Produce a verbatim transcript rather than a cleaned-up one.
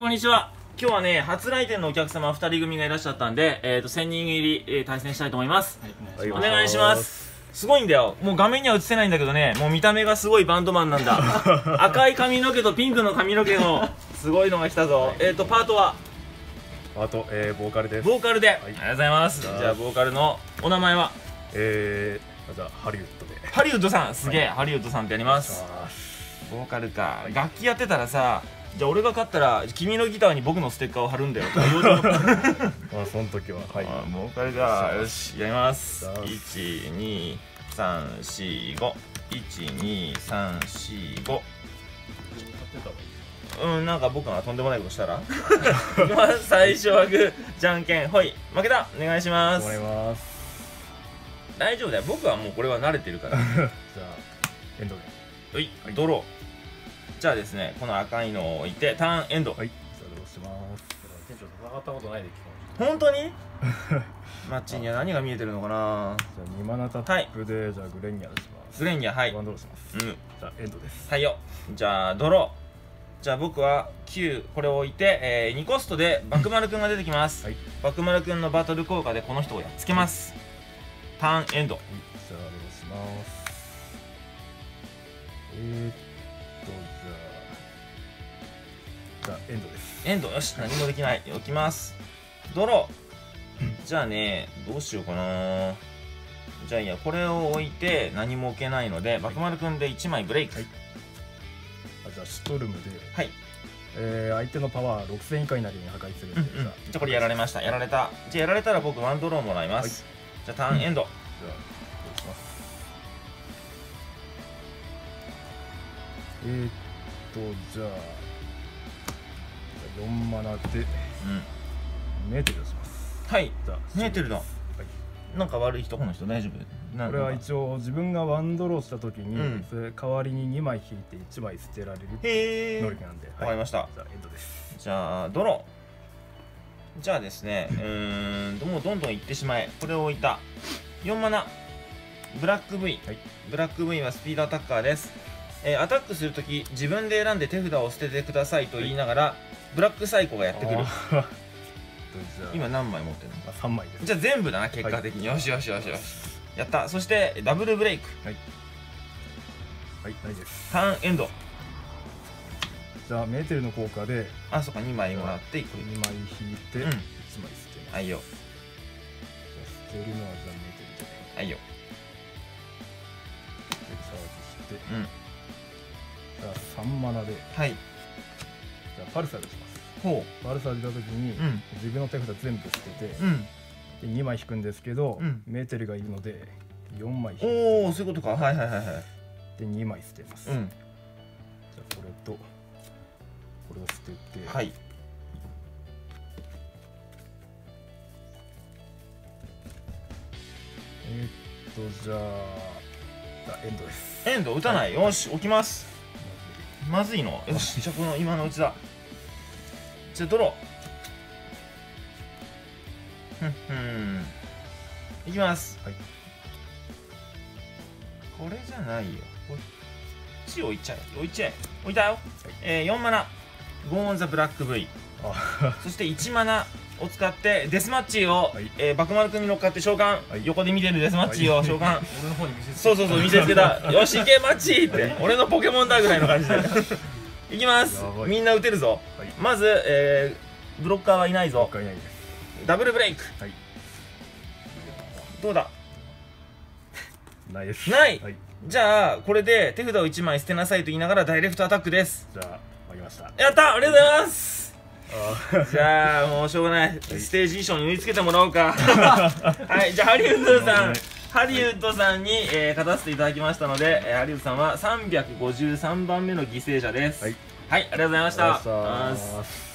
こんにちは。今日はね、初来店のお客様ふたり組がいらっしゃったんで、えーと、せんにん入り、えー、対戦したいと思います。はい、お願いします。すごいんだよ。もう画面には映せないんだけどね、もう見た目がすごいバンドマンなんだ。赤い髪の毛とピンクの髪の毛のすごいのが来たぞ。はい、えーと、パートはパート、えー、ボーカルです。 ボーカルで、はい、ありがとうございます。じゃあ、ボーカルのお名前はえー、じゃあ、ハリウッドで。 ハリウッドさん、すげえ、はい、ハリウッドさんってやります。ボーカルか、はい、楽器やってたらさ、じゃあ俺が勝ったら君のギターに僕のステッカーを貼るんだよとか言おうと思ったまあその時ははいボーカルがよしやります。いちにさんしご いちにさんしごうんなんか僕がとんでもないことしたらまず最初はグーじゃんけんほい負けたお願いします。大丈夫だよ僕はもうこれは慣れてるからじゃあエンドではいドロー。じゃあですね、この赤いのを置いてターンエンド。 はい、じゃあどうします。店長戦ったことないで聞こ本当にマッチには何が見えてるのかな。 じゃあにマナタップで、はい、じゃあグレンニャーします。 グレンニャーはいワンドローします。うんじゃあエンドです。 はいよ。じゃあドロー。じゃあ僕はきゅうこれを置いて、えー、にコストでバクマルくんが出てきます、はい、バクマルくんのバトル効果でこの人をやっつけます、はい、ターンエンド、はい、 じゃあどうします。えーっとじゃあエンドです。 エンドよし何もできない置きます。ドローじゃあねどうしようかな。じゃあいやこれを置いて何も置けないのでバクマルくんでいちまいブレイク、はい、 あじゃあシュトルムで、 はいえー、相手のパワーろくせん以下になるように破壊するんで、 うんうん、じゃあこれやられました。やられた。じゃあやられたら僕ワンドローもらいます、はい、じゃあターンエンド、うん、じゃあどうします。 えー、っとじゃあよんマナで、うん、メーテルをします。 はいメーテルだ、はい、なんか悪い人この人大丈夫。 これは一応自分がワンドローした時に、うん、それ代わりににまい引いていちまい捨てられる能力なんで。 わかりました。 じゃあエンドです。じゃあドロー。じゃあですねうーんもうどんどんいってしまえ。これを置いたよんマナブラック V、はい、ブラック V はスピードアタッカーです。えー、アタックするとき自分で選んで手札を捨ててくださいと言いながら、はい、ブラックサイコがやってくる今何枚持ってるの。 さんまいです。 じゃあ全部だな結果的に、はい、よしよしよしよしやった。そしてダブルブレイク。 はいはいないです。 ターンエンド。 じゃあメーテルの効果であそっかにまいもらっていく。 にまい引いていちまい捨てます。 はいよ。 捨てるのはじゃあメーテルではいよ。 でチャージしてうんじゃあさんマナではいじゃあパルサルします。 ほうパルサルした時に、うん、自分の手札全部捨てて、うん、でにまい引くんですけど、うん、メーテルがいるのでよんまい引いて。 おおそういうことか。はいはいはいはい。 でにまい捨てます。うん、じゃあこれとこれを捨ててはいえー、っとじゃあエンドです。 エンド打たない、はい、よし置きます。まずいのよしじゃあこの今のうちだ。じゃあドローふんふんいきます、はい、これじゃないよこっち置いちゃえ置いちゃえ置いたよ、はい、えー、よんマナゴーンザブラック V そしていちマナを使ってデスマッチを、はい、えー、バクマル君に乗っかって召喚、はい、横で見てるデスマッチを召喚、はい、俺の方に見せつけそうそうそう見せつけたよし行けマッチって、はい、俺のポケモンだぐらいの感じでいきます。みんな打てるぞ、はい、まず、えー、ブロッカーはいないぞ。 いないです。 ダブルブレイク、はい、どうだないです。 ない、はい、じゃあこれで手札をいちまい捨てなさいと言いながらダイレクトアタックです。 じゃあ負けました。 やったありがとうございます。じゃあもうしょうがない、はい、ステージ衣装に縫い付けてもらおうかはいじゃあハリウッドさんハリウッドさんに、えー、勝たせていただきましたので、えー、ハリウッドさんはさんびゃくごじゅうさんばんめの犠牲者です。はい、はい、ありがとうございました。